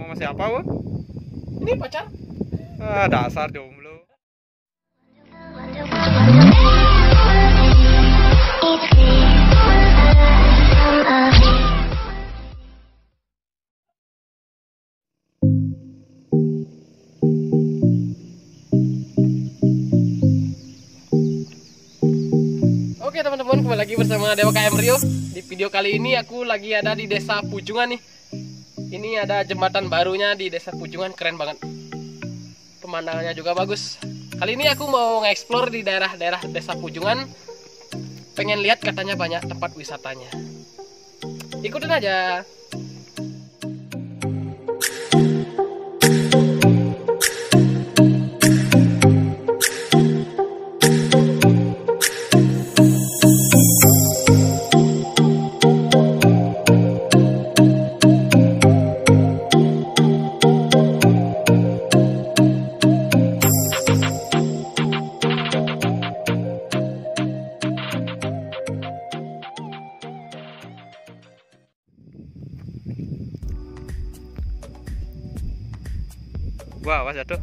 Ngomong sama siapa, Wo? Ini pacar. Ah, dasar jomblo. Oke teman-teman, kembali lagi bersama Dewa KM Rio. Di video kali ini aku lagi ada di Desa Pucungan nih. Ini ada jembatan barunya di Desa Pucungan, keren banget. Pemandangannya juga bagus. Kali ini aku mau nge-explore di daerah-daerah Desa Pucungan. Pengen lihat, katanya banyak tempat wisatanya. Ikutin aja. Wah, awas jatuh.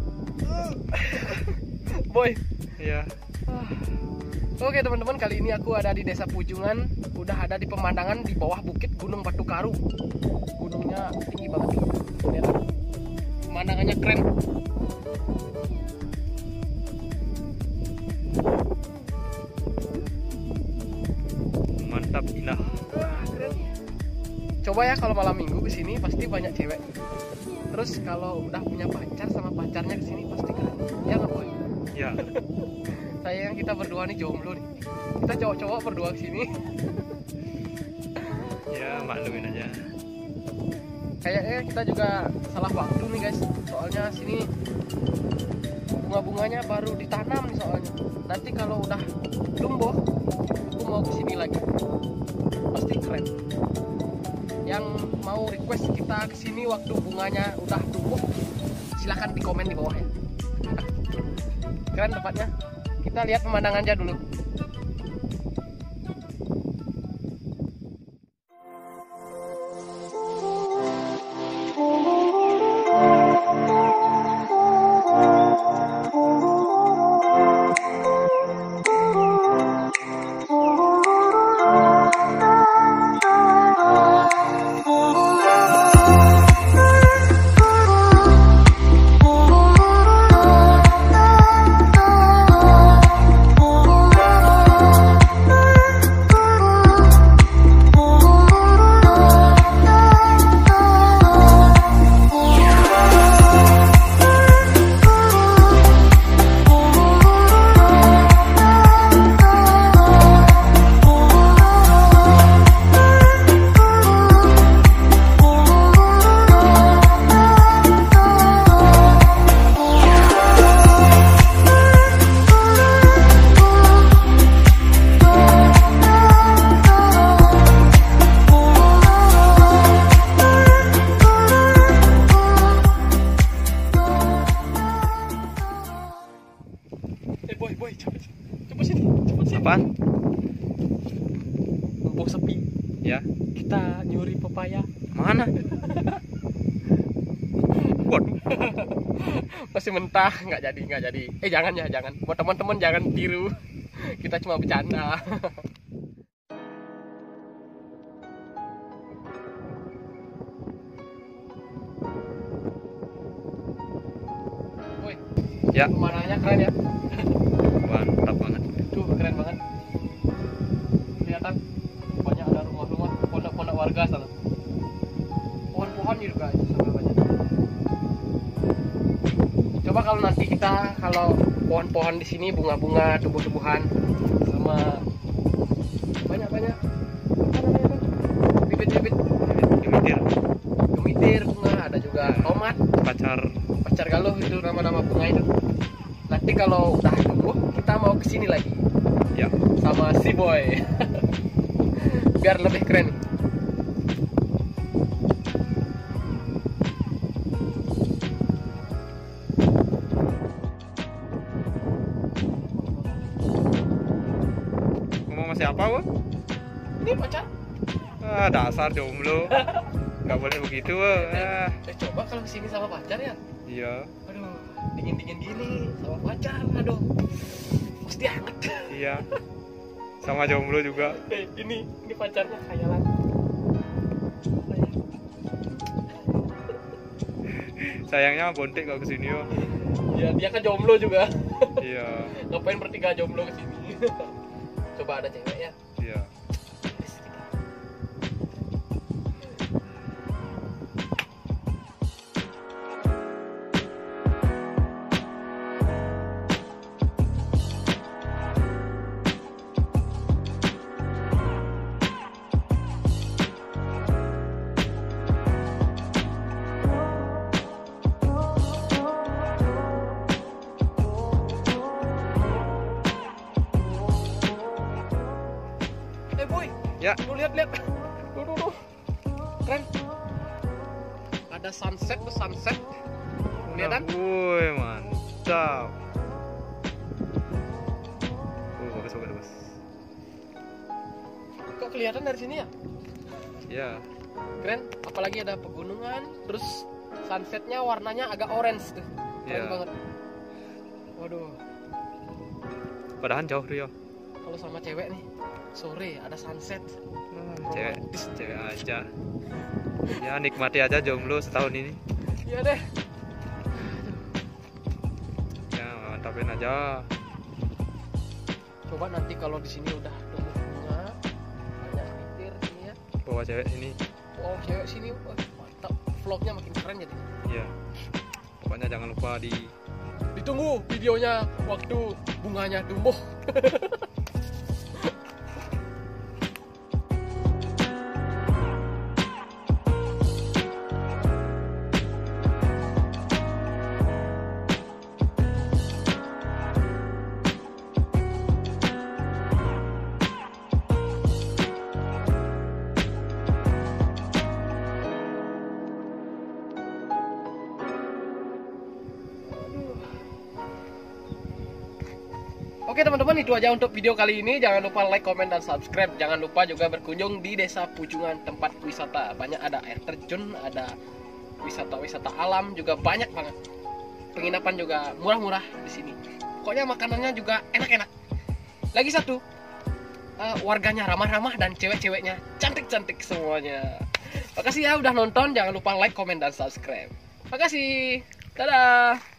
Boy. Iya. Oke teman-teman, kali ini aku ada di Desa Pucungan. Udah ada di pemandangan di bawah bukit Gunung Batu Karu. Gunungnya tinggi banget. Lihat. Pemandangannya keren. Mantap, indah. Coba ya kalau malam minggu ke sini pasti banyak cewek. Terus kalau udah punya pacar sama pacarnya ke sini pasti keren. Ya nggak Boy? Ya. Sayang kita berdua nih jomblo nih. Kita cowok-cowok berdua ke sini. Ya, maklumin aja. Kayaknya kita juga salah waktu nih guys. Soalnya sini bunga-bunganya baru ditanam nih soalnya. Nanti kalau udah tumbuh, aku mau ke sini lagi. Pasti keren. Yang mau request kita kesini waktu bunganya udah tumbuh, silahkan di komen di bawah ya. Keren tempatnya. Kita lihat pemandangannya dulu. Boy, cepet sini. Apaan? Mumpung sepi, Ya. kita nyuri pepaya. Mana? Waduh. Masih mentah, nggak jadi. Jangan. Buat teman-teman jangan tiru. Kita cuma bercanda. Boy, Ya. pemandangannya keren ya. Mantap banget. Tuh keren banget. Kelihatan banyak ada rumah-rumah, pondok-pondok warga sana. Pohon-pohon juga sangat banyak. Coba kalau nanti kalau pohon-pohon di sini bunga-bunga, tumbuh-tumbuhan sama banyak-banyak apa namanya tuh? Bibit-bibit gemitir bunga, ada juga tomat, pacar galuh, itu nama-nama bunga itu. Nanti kalau udah tumbuh kita mau kesini lagi. Ya. Sama si Boy. Biar lebih keren. Ngomong sama siapa, Wo? Ini pacar. Ah, dasar jomblo. Nggak boleh begitu. Ah. Coba kalau kesini sama pacar ya. Iya. Aduh, dingin gini sama pacar, aduh, mesti hangat. Iya. Sama jomblo juga. Ini pacarnya khayalan. Sayangnya bontek kalau kesini yo. Ya dia kan jomblo juga. Iya. Ngapain bertiga jomblo kesini? Coba ada cewek ya. Iya. Boy, Ya. lu lihat. Tuh. Keren. Ada sunset. Lihat kan? Woi, mantap. Bagus. Kok kelihatan dari sini ya? Ya. Keren, apalagi ada pegunungan, terus sunsetnya warnanya agak orange tuh. Keren Iya. banget. Waduh, Padahal jauh Rio. kalau sama cewek nih, sore ada sunset. Cewek aja. Ya nikmati aja jomblo setahun ini. Iya deh. Ya mantapin aja. Coba nanti kalau di sini udah tumbuh bunga, banyak petir sini ya. Bawa cewek ini. Oh, cewek sini, wah, mantap. Vlognya makin keren jadi. Iya. Pokoknya jangan lupa Ditunggu videonya waktu bunganya tumbuh. Oke teman-teman, itu aja untuk video kali ini. Jangan lupa like, comment, dan subscribe. Jangan lupa juga berkunjung di Desa Pucungan, tempat wisata. Banyak ada air terjun, ada wisata-wisata alam, juga banyak banget. Penginapan juga murah-murah di sini. Pokoknya makanannya juga enak-enak. Lagi satu, warganya ramah-ramah dan cewek-ceweknya cantik-cantik semuanya. Makasih ya udah nonton. Jangan lupa like, comment, dan subscribe. Makasih. Dadah.